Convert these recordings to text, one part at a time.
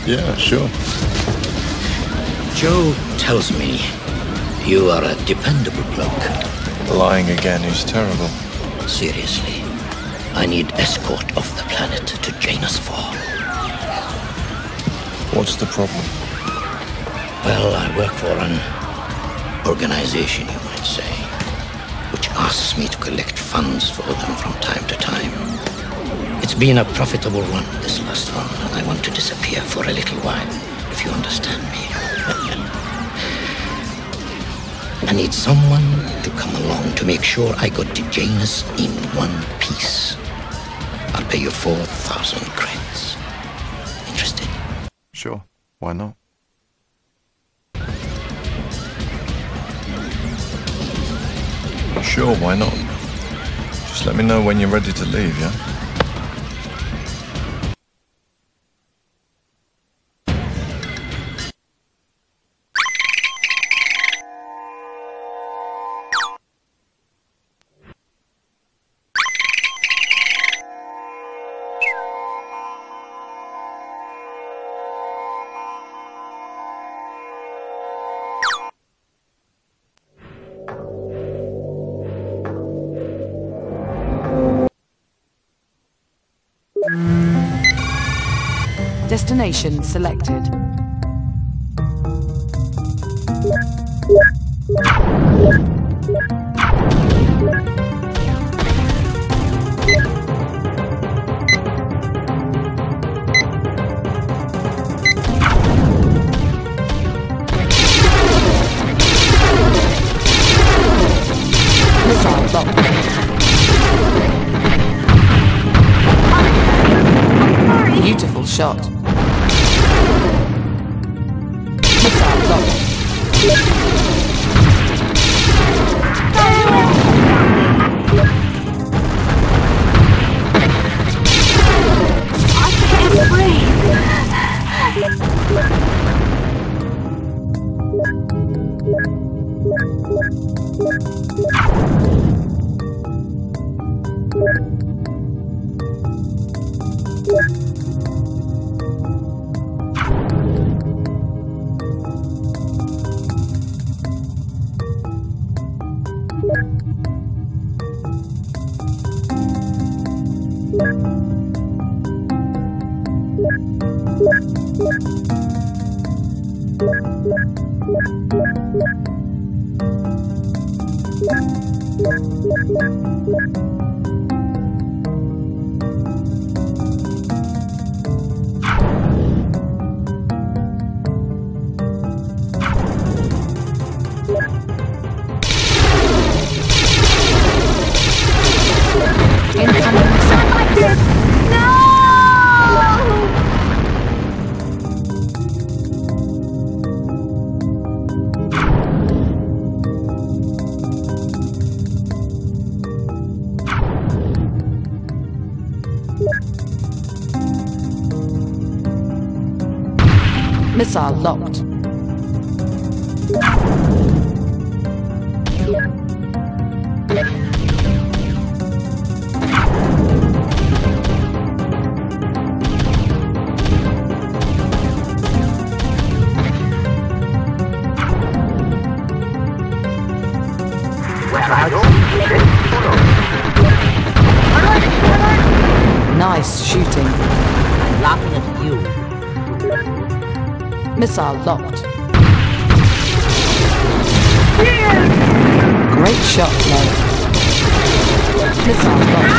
Yeah, sure. Joe tells me you are a dependable bloke. Lying again is terrible. Seriously, I need escort off the planet to Janus 4. What's the problem? Well, I work for an organization, you might say, which asks me to collect funds for them from time to time. It's been a profitable run, this last one, and I want to disappear for a little while, if you understand me. I need someone to come along to make sure I got to Janus in one piece. I'll pay you 4,000 credits. Interested? Sure, why not? Sure, why not? Just let me know when you're ready to leave, yeah? Destination selected. Missile locked. Beautiful shot. Missile locked. I can't breathe. Missile locked. Nice shooting. I'm laughing at you. Missile locked. Great shot, Ned. Missile locked.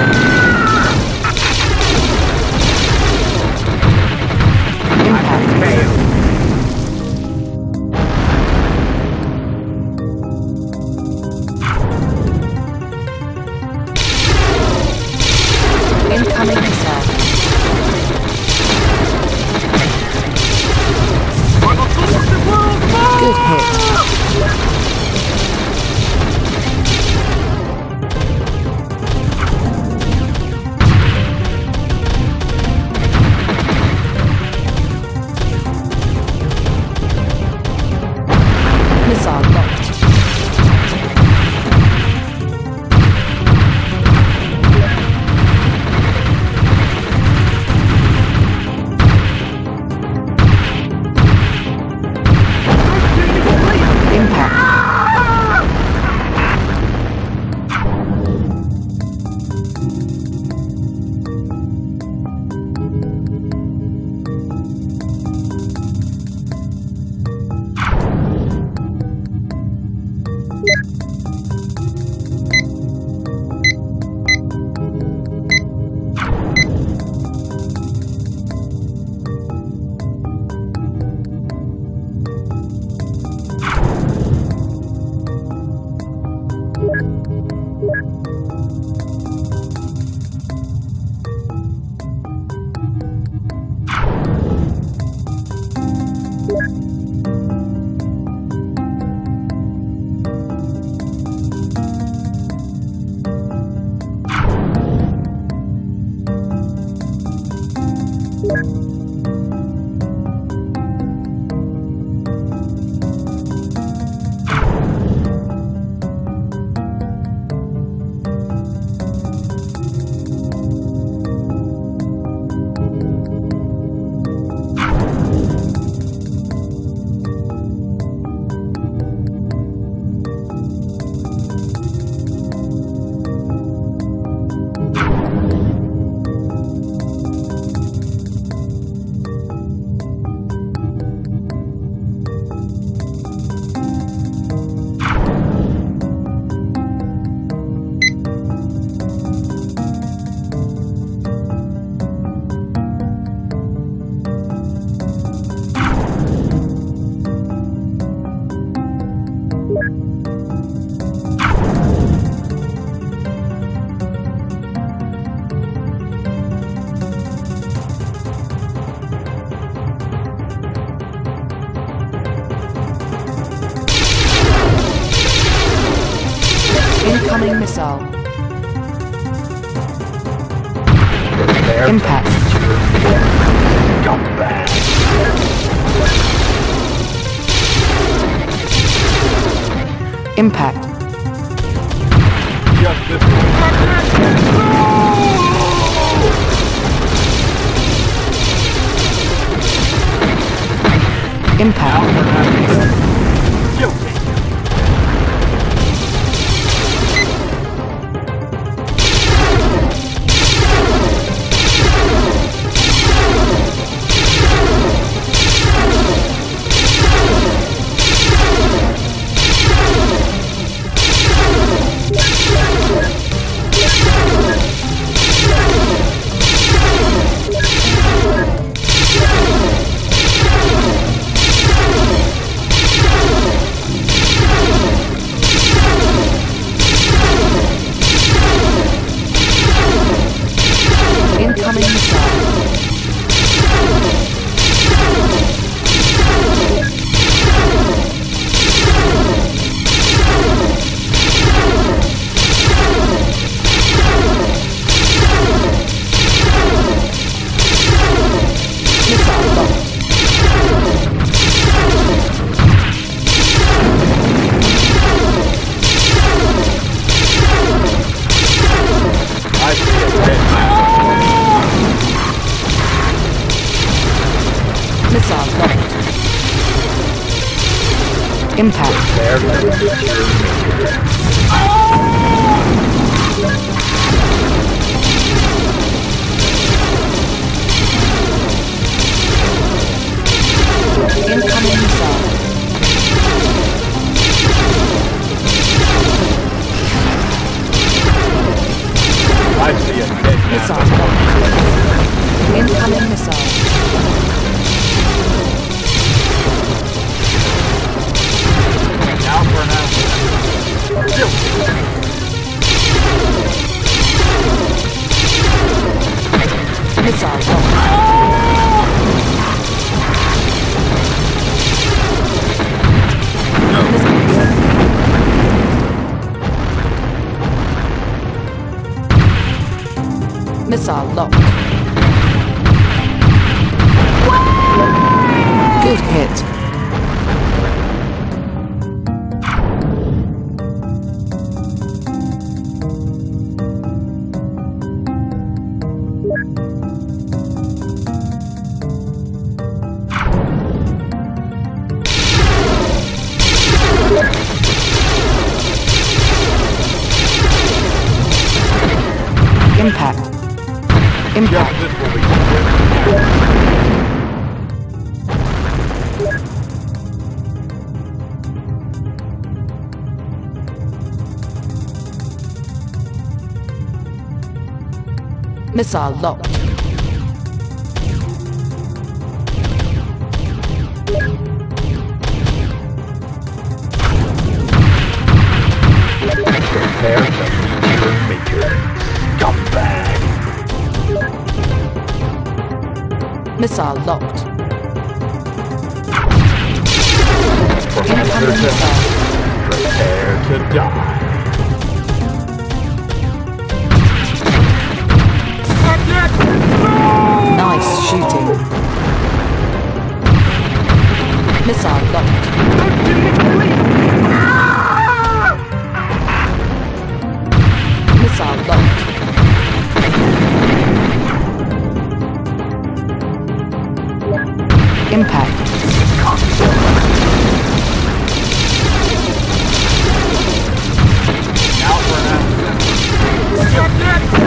Impact failed. Incoming missile. Good hit. Missile locked. Incoming missile. Impact. Jump back. Impact. Just this way. Impact. Guilty. Incoming missile locked. I see a red. Missile locked. Impact. There to secure Incoming missile. I see a dead man. Missile locked. Incoming missile. Now for an answer. Guilty. Missile locked. Missile locked. Good hit. Impact. Impact. This will be good. Missile locked. Prepare to meet your maker. Scumbag. Missile locked. Professor Incoming missile. prepare to die. Nice shooting. Missile locked. Missile locked. Impact. Now for an answer.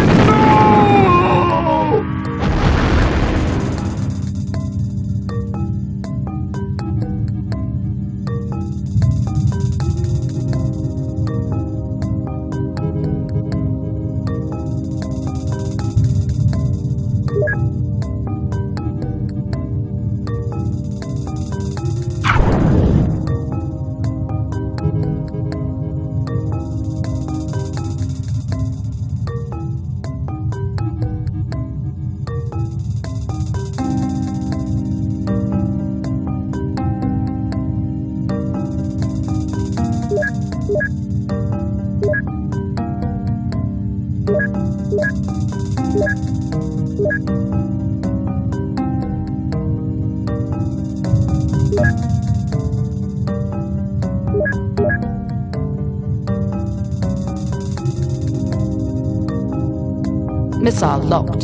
Missile locked.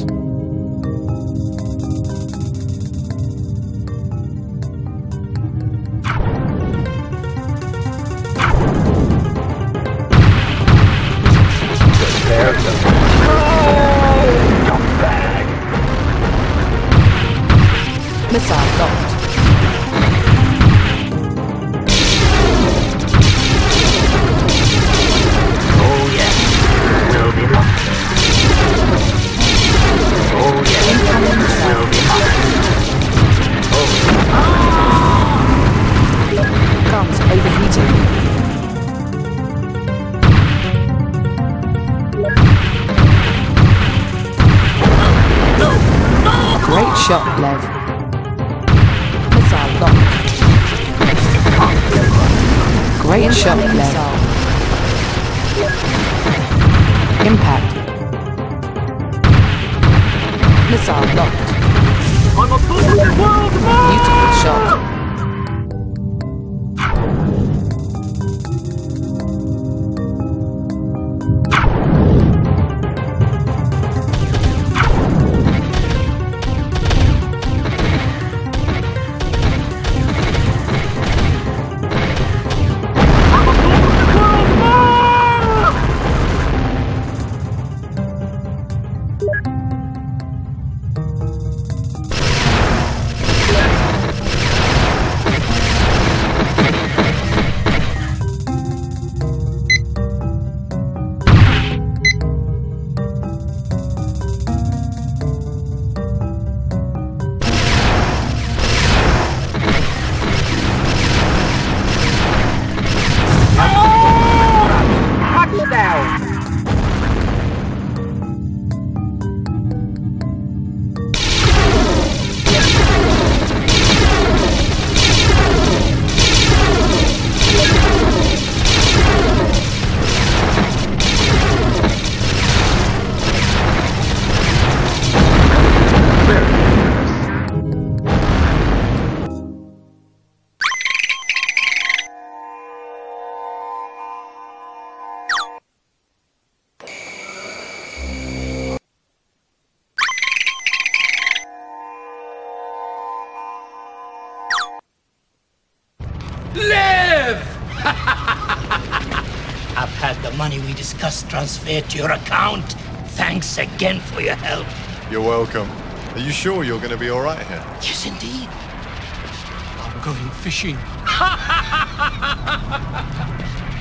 There's the... Scumbag! Missile locked. Oh yes, will be locked. Oh yes, Incoming missile. will be locked. Guns overheating. Great shot, Lev. Missile locked. Great shot, Lev. Impact. Missile locked. I'm a bull of the world! Beautiful shot. Live! I've had the money we discussed transferred to your account. Thanks again for your help. You're welcome. Are you sure you're going to be all right here? Yes, indeed. I'm going fishing.